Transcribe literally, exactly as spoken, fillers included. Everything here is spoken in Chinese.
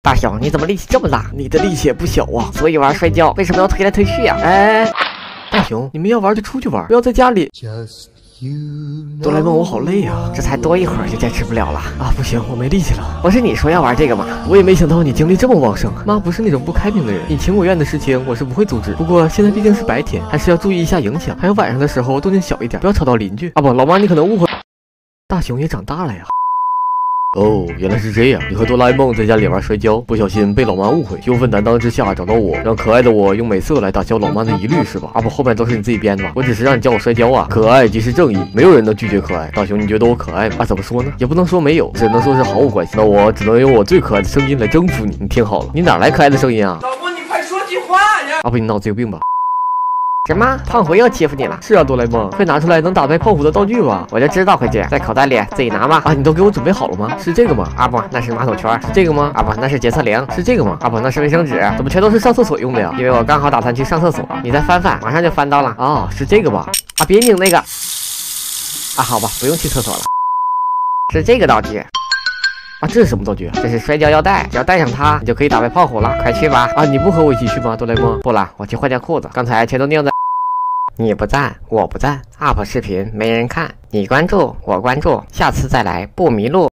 大雄，你怎么力气这么大？你的力气也不小啊，所以玩摔跤为什么要推来推去呀、啊？哎，大雄，你们要玩就出去玩，不要在家里。哆啦 A 梦，我好累啊，这才多一会儿就坚持不了了啊！不行，我没力气了。不是你说要玩这个吗？我也没想到你精力这么旺盛。妈不是那种不开明的人，你情我愿的事情我是不会阻止。不过现在毕竟是白天，还是要注意一下影响。还有晚上的时候动静小一点，不要吵到邻居啊！不，老妈你可能误会。大雄也长大了呀。哦，原来是这样！你和哆啦 A 梦在家里玩摔跤，不小心被老妈误会，忧愤难当之下找到我，让可爱的我用美色来打消老妈的疑虑，是吧？啊不，后面都是你自己编的吧？我只是让你教我摔跤啊！可爱即是正义，没有人能拒绝可爱。大雄，你觉得我可爱吗？啊，怎么说呢？也不能说没有，只能说是毫无关系。那我只能用我最可爱的声音来征服你。你听好了，你哪来可爱的声音啊？ 老婆，你快说句话呀！ 啊不，你脑子有病吧？什么？胖虎又欺负你了？是啊，哆啦 A 梦，快拿出来能打败胖虎的道具吧！我就知道会这样，在口袋里自己拿吧。啊，你都给我准备好了吗？是这个吗？啊不，那是马桶圈。是这个吗？啊不，那是洁厕灵。是这个吗？啊不，那是卫生纸。怎么全都是上厕所用的呀？因为我刚好打算去上厕所，你再翻翻，马上就翻到了。哦，是这个吧？啊，别拧那个。啊，好吧，不用去厕所了。是这个道具。啊，这是什么道具？这是摔跤腰带，只要带上它，你就可以打败胖虎了。快去吧！啊，你不和我一起去吗，哆啦 A 梦？不了，我去换件裤子，刚才全都拧在。你不赞，我不赞 ，U P 视频没人看，你关注，我关注，下次再来不迷路。